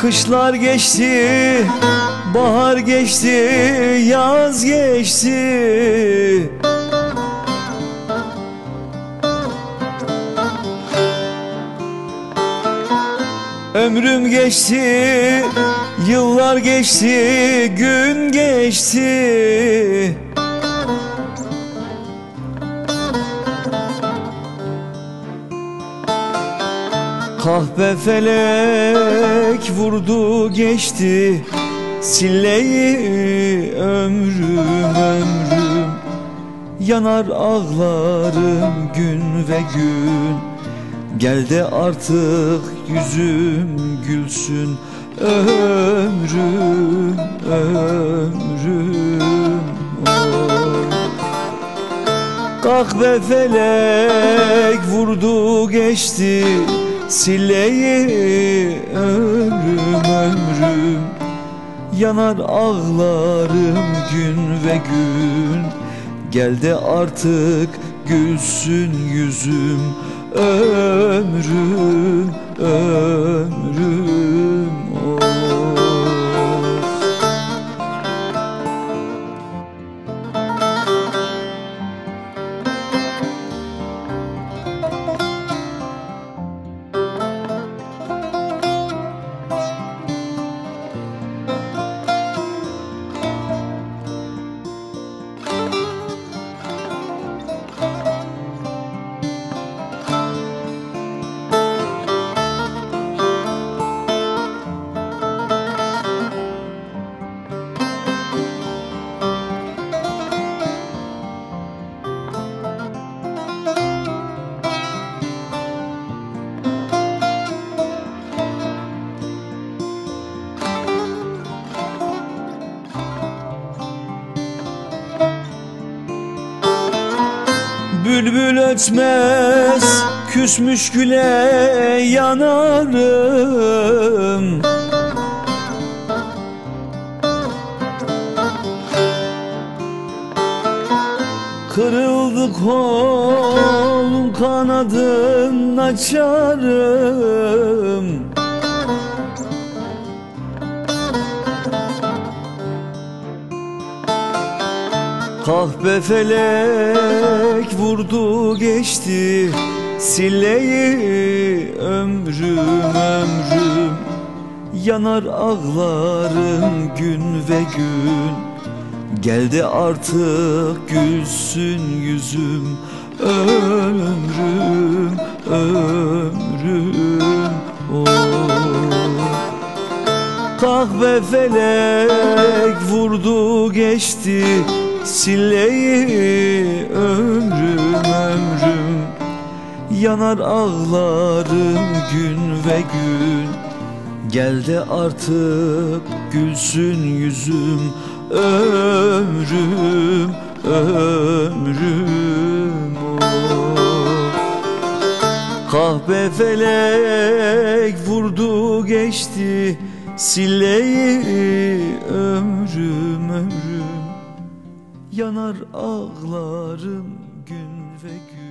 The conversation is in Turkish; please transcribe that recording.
Kışlar geçti, bahar geçti, yaz geçti. Ömrüm geçti, yıllar geçti, gün geçti. Kahpe felek vurdu geçti, silleyi ömrüm. Yanar ağlarım gün ve gün, gel de artık yüzüm gülsün. Ömrüm Kahpe felek vurdu geçti, silleyi ömrüm. Yanar ağlarım gün ve gün, gel de artık gülsün yüzüm. Ömrüm oh. Bülbül ötmez, küsmüş güle yanarım. Kırıldı kolum, kanadın açarım. Kahpe felek vurdu geçti, silleyi ömrüm. Yanar ağlarım gün ve gün, gel de artık gülsün yüzüm. Ömrüm oh. Kahpe felek vurdu geçti, silleyi ömrüm. Yanar ağlarım gün ve gün, gel de artık gülsün yüzüm. Ömrüm oh. Kahpe felek vurdu geçti, silleyi ömrüm. Yanar ağlarım gün ve gün.